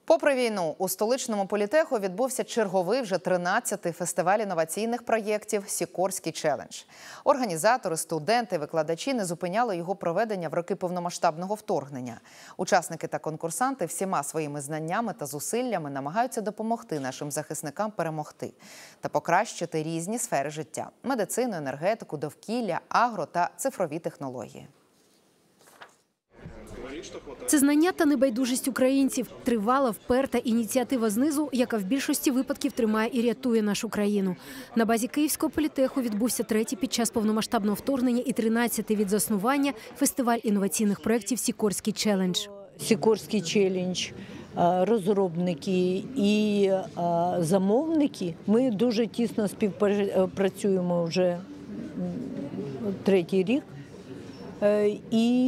Попри війну, у столичному політеху відбувся черговий вже 13-й фестиваль інноваційних проєктів «Сікорський челендж». Організатори, студенти, викладачі не зупиняли його проведення в роки повномасштабного вторгнення. Учасники та конкурсанти всіма своїми знаннями та зусиллями намагаються допомогти нашим захисникам перемогти та покращити різні сфери життя – медицину, енергетику, довкілля, агро та цифрові технології. Це знання та небайдужість українців. Тривала, вперта ініціатива знизу, яка в більшості випадків тримає і рятує нашу країну. На базі Київського політеху відбувся 3-й під час повномасштабного вторгнення і 13-й від заснування фестиваль інноваційних проєктів «Сікорський челендж». «Сікорський челендж», розробники і замовники. Ми дуже тісно співпрацюємо вже 3-й рік. І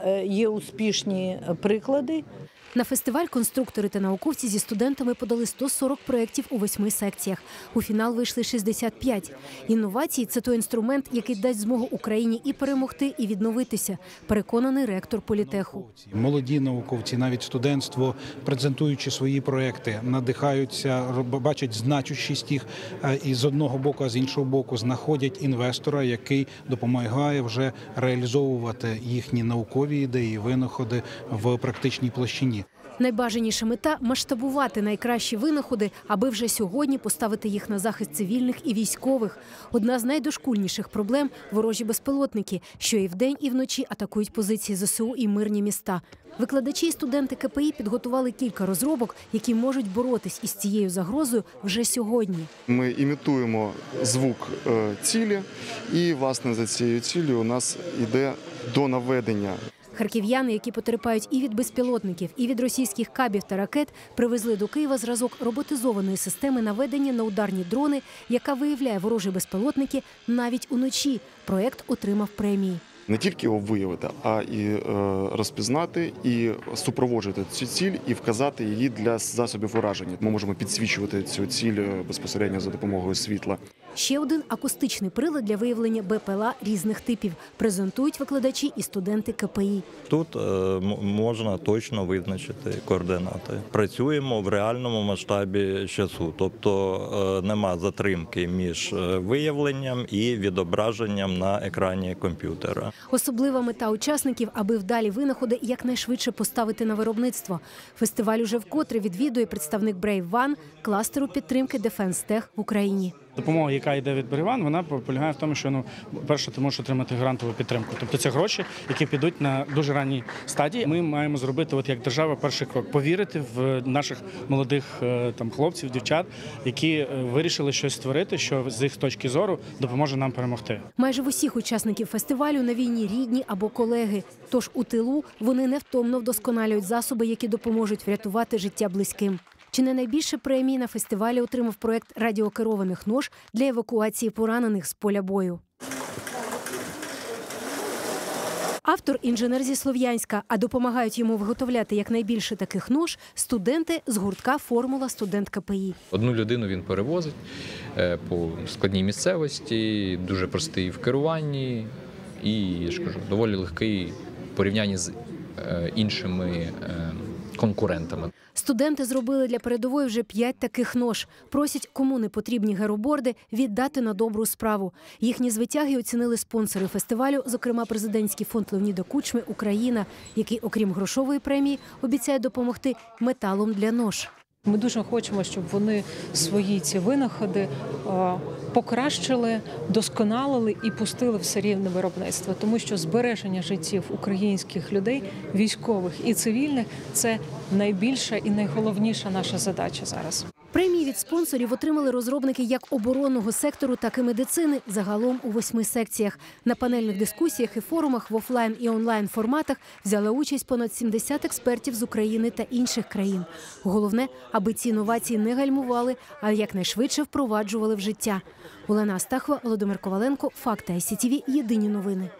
є успішні приклади. На фестиваль конструктори та науковці зі студентами подали 140 проєктів у 8 секціях. У фінал вийшли 65. Інновації – це той інструмент, який дасть змогу Україні і перемогти, і відновитися, переконаний ректор політеху. Молоді науковці, навіть студентство, презентуючи свої проєкти, надихаються, бачать значущість їх і з одного боку, а з іншого боку знаходять інвестора, який допомагає вже реалізовувати їхні наукові ідеї, винаходи в практичній площині. Найбажаніша мета – масштабувати найкращі винаходи, аби вже сьогодні поставити їх на захист цивільних і військових. Одна з найдошкульніших проблем – ворожі безпілотники, що і вдень, і вночі атакують позиції ЗСУ і мирні міста. Викладачі і студенти КПІ підготували кілька розробок, які можуть боротись із цією загрозою вже сьогодні. Ми імітуємо звук цілі і, власне, за цією цілею у нас йде донаведення. Харків'яни, які потерпають і від безпілотників, і від російських кабів та ракет, привезли до Києва зразок роботизованої системи наведення на ударні дрони, яка виявляє ворожі безпілотники навіть уночі. Проєкт отримав премії. Не тільки його виявити, а і розпізнати, і супроводжувати цю ціль, і вказати її для засобів ураження. Ми можемо підсвічувати цю ціль безпосередньо за допомогою світла. Ще один акустичний прилад для виявлення БПЛА різних типів. Презентують викладачі і студенти КПІ. Тут можна точно визначити координати. Працюємо в реальному масштабі часу, тобто нема затримки між виявленням і відображенням на екрані комп'ютера. Особлива мета учасників – аби вдалі винаходи якнайшвидше поставити на виробництво. Фестиваль уже вкотре відвідує представник Brave One – кластеру підтримки Defense Tech в Україні. Допомога, яка йде від Brave One, вона полягає в тому, що, перше, ти можеш отримати грантову підтримку. Тобто це гроші, які підуть на дуже ранній стадії. Ми маємо зробити, як держава, перший крок – повірити в наших молодих хлопців, дівчат, які вирішили щось створити, що з їх точки зору допоможе нам перемогти. Майже в усіх учасників фестивалю на війні рідні або колеги. Тож у тилу вони невтомно вдосконалюють засоби, які допоможуть врятувати життя близьким. Чи не найбільше премії на фестивалі отримав проєкт радіокерованих нож для евакуації поранених з поля бою. Автор – інженер зі Слов'янська, а допомагають йому виготовляти якнайбільше таких нож студенти з гуртка «Формула студент КПІ». Одну людину він перевозить по складній місцевості, дуже простий в керуванні і, я ж кажу, доволі легкий в порівнянні з іншими конкурентами. Студенти зробили для передової вже 5 таких нож. Просять, кому не потрібні героборди, віддати на добру справу. Їхні звитяги оцінили спонсори фестивалю, зокрема президентський фонд Леоніда Кучми «Україна», який, окрім грошової премії, обіцяє допомогти металом для нож. Ми дуже хочемо, щоб вони свої ці винаходи покращили, досконалили і пустили в серійне виробництво. Тому що збереження життів українських людей, військових і цивільних – це найбільша і найголовніша наша задача зараз. Премії від спонсорів отримали розробники як оборонного сектору, так і медицини, загалом у 8 секціях. На панельних дискусіях і форумах в офлайн і онлайн форматах взяли участь понад 70 експертів з України та інших країн. Головне, аби ці інновації не гальмували, а якнайшвидше впроваджували в життя. Олена Астахова, Володимир Коваленко, Факти ICTV, Єдині новини.